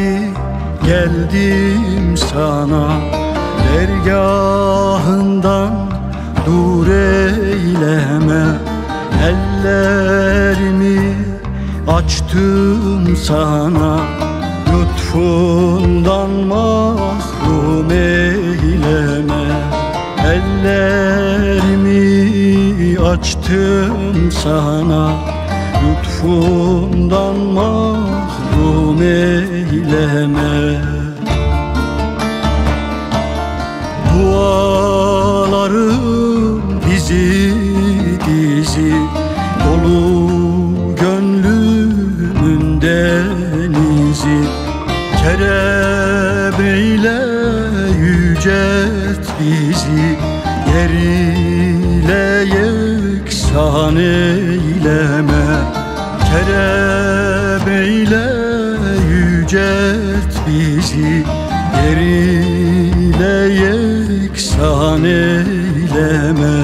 ilahi geldim sana, dergahından dur eyleme. Ellerimi açtım sana, lütfundan mahrum eyleme. Ellerimi açtım sana, lütfundan mahrum eyleme. Dualarım dizi dizi, dolu gönlümün denizi. Kerem eyle yücelt bizi, yer ile yeksan eyleme. Kerem eyle yücelt bizi, yer ile yeksan eyleme.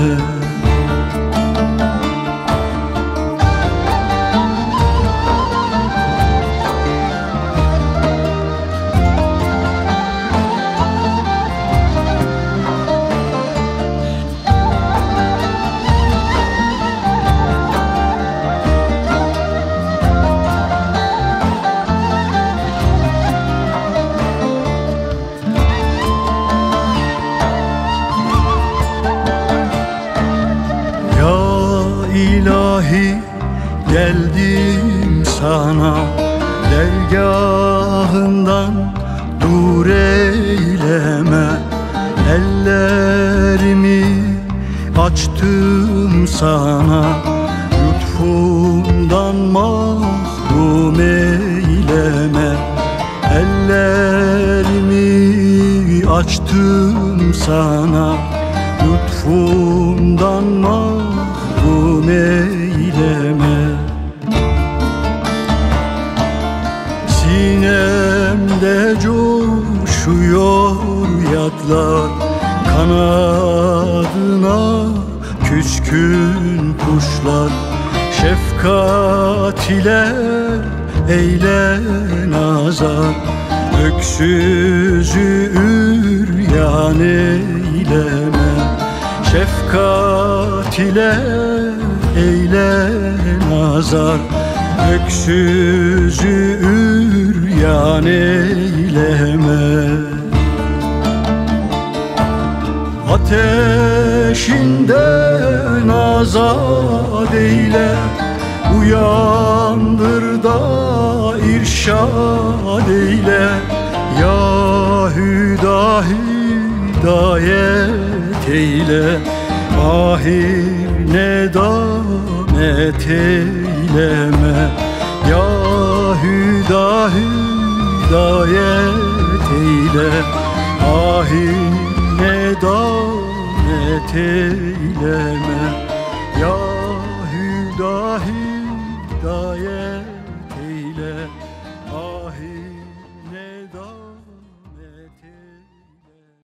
İlahi geldim sana, dergahından dur eyleme. Ellerimi açtım sana, lütfundan mahrum eyleme. Ellerimi açtım sana, lütfundan mahrum eyleme. Sinemde coşuyor yadlar, kanadına küskün kuşlar. Şefkat ile eyle nazar, öksüzü üryan eyleme. Şefkat ile eyle nazar, öksüzü üryan eyleme. Ateşinden azad eyle, uyandır da irşad eyle. Ya Hüda hidayet eyle, ahir nedamet eyleme. Ya Hüda hidayet eyle, ahir nedamet eyleme. Ya Hüda hidayet